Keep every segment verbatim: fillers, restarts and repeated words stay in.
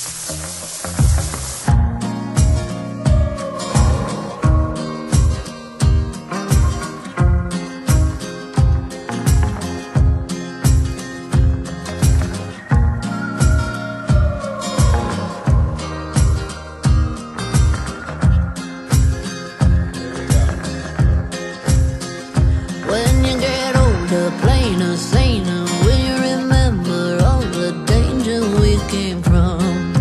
When you get older, plainer, saner, will you remember all the danger we came from?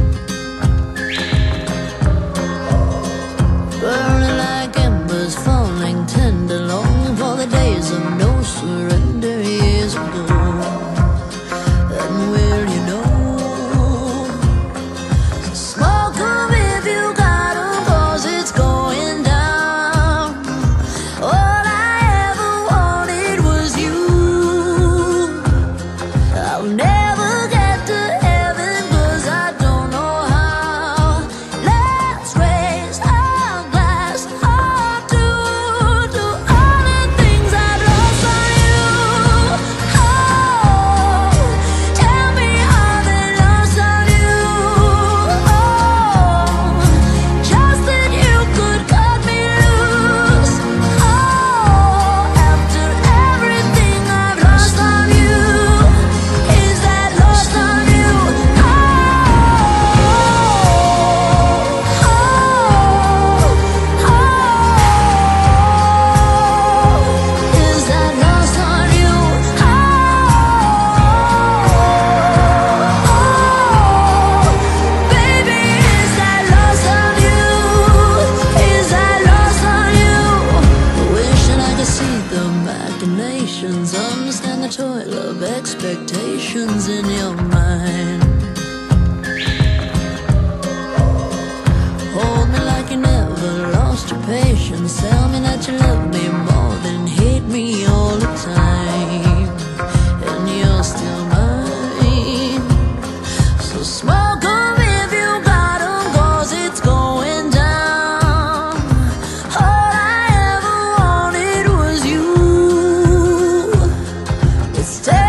Burning like embers, falling tender, longing for the days of no surrender years ago. And will you know? So smoke 'em if you got 'em, 'cause it's going down. All I ever wanted was you. I'll never get to heaven 'cause I don't know how. Let's raise our glass up to, to all the things I've lost on you. Oh, tell me how they lost on you. Oh, just that you could cut me loose. Oh, after everything I've lost on you, is that lost on you? Oh, oh, oh, is that lost on you? Oh, baby, is that lost on you? Is that lost on you? Wishing I could see the machinations, understand the toil of expectations in your mind. Hold me like you never lost your patience. Tell me that you love me more than hate me all the time. And you're still mine. So smoke 'em if you got 'em, 'cause it's going down. All I ever wanted was you. It's